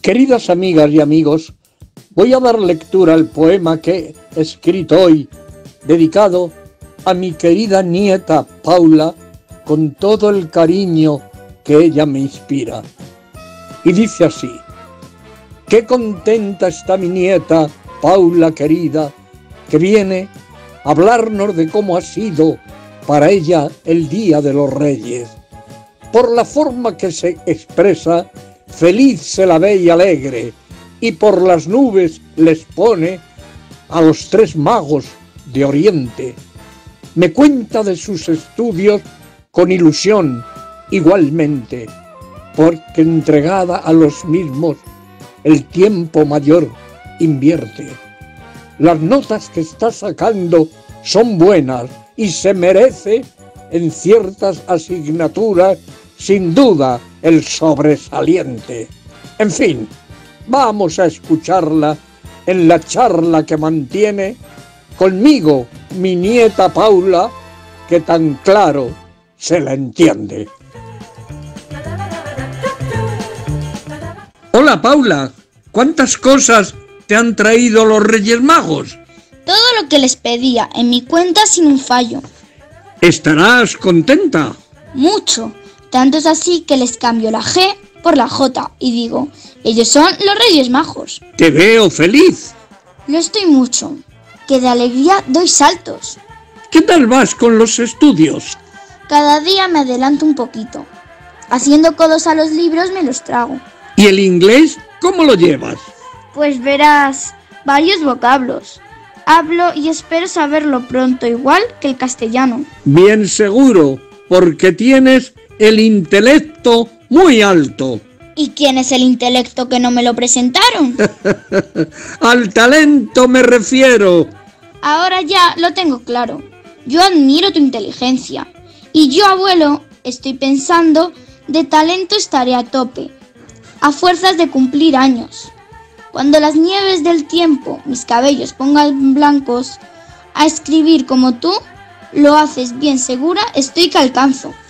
Queridas amigas y amigos, voy a dar lectura al poema que he escrito hoy, dedicado a mi querida nieta Paula, con todo el cariño que ella me inspira. Y dice así: qué contenta está mi nieta Paula querida, que viene a hablarnos de cómo ha sido para ella el Día de los Reyes. Por la forma que se expresa, feliz se la ve y alegre, y por las nubes les pone a los 3 magos de Oriente. Me cuenta de sus estudios con ilusión igualmente, porque entregada a los mismos el tiempo mayor invierte. Las notas que está sacando son buenas y se merece en ciertas asignaturas sin duda el sobresaliente. En fin, vamos a escucharla en la charla que mantiene conmigo mi nieta Paula, que tan claro se la entiende. Hola Paula, ¿cuántas cosas te han traído los Reyes Magos? Todo lo que les pedía en mi cuenta sin un fallo. ¿Estarás contenta? Mucho. Tanto es así que les cambio la G por la J y digo, ellos son los Reyes Magos. Te veo feliz. Lo estoy mucho, que de alegría doy saltos. ¿Qué tal vas con los estudios? Cada día me adelanto un poquito. Haciendo codos a los libros me los trago. ¿Y el inglés cómo lo llevas? Pues verás, varios vocablos. Hablo y espero saberlo pronto, igual que el castellano. Bien seguro, porque tienes el intelecto muy alto. ¿Y quién es el intelecto que no me lo presentaron? Al talento me refiero. Ahora ya lo tengo claro. Yo admiro tu inteligencia. Y yo, abuelo, estoy pensando, de talento estaré a tope, a fuerzas de cumplir años. Cuando las nieves del tiempo mis cabellos pongan blancos, a escribir como tú, lo haces bien segura, estoy que alcanzo.